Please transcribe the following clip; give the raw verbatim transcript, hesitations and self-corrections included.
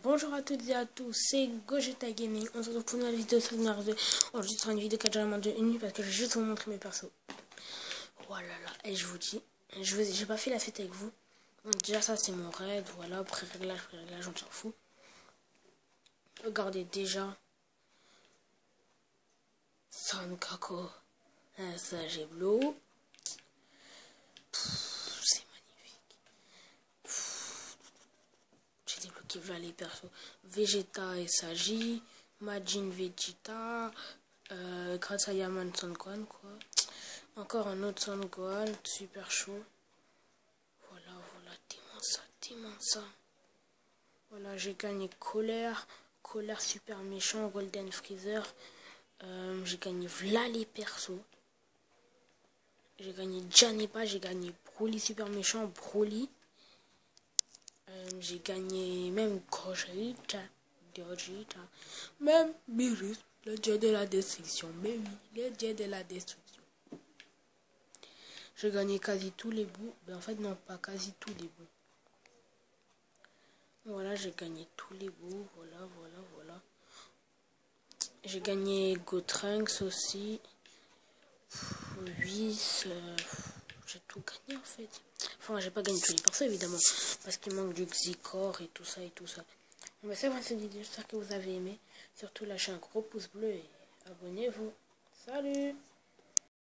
Bonjour à toutes et à tous, c'est Gogeta Gaming. On se retrouve pour une nouvelle vidéo sur Nars deux. Enregistre une vidéo qui a déjà de une nuit parce que je vais juste vous montrer mes persos. Voilà, là, et je vous dis, je vous j'ai pas fait la fête avec vous. Donc déjà ça c'est mon raid, voilà, pré-réglage, pré-réglage, on s'en fout. Regardez déjà. Sankako, ça j'ai bleu. C'est magnifique. J'ai débloqué voilà les persos. Vegeta et Sagi, Majin Vegeta, euh, grâce à Yaman Son Gohan quoi. Encore un autre Son Gohan, super chaud. Voilà, voilà, démon ça, démon ça. Voilà, j'ai gagné colère, colère super méchant, Golden Freezer. Euh, j'ai gagné voilà les persos. J'ai gagné Janipa, j'ai gagné Broly super méchant, Broly. Euh, j'ai gagné même Gogeta, Gogeta, même Beerus, le dieu de la destruction. Mais oui, le dieu de la destruction. J'ai gagné quasi tous les bouts. Mais en fait, non, pas quasi tous les bouts. Voilà, j'ai gagné tous les bouts. Voilà, voilà, voilà. J'ai gagné Gotrunks aussi. Whis. Euh, j'ai tout gagné en fait. Enfin, j'ai pas gagné tous les persos évidemment. Parce qu'il manque du Xicor et tout ça et tout ça. Bon, bah, c'est bon cette vidéo. J'espère que vous avez aimé. Surtout, lâchez un gros pouce bleu et abonnez-vous. Salut!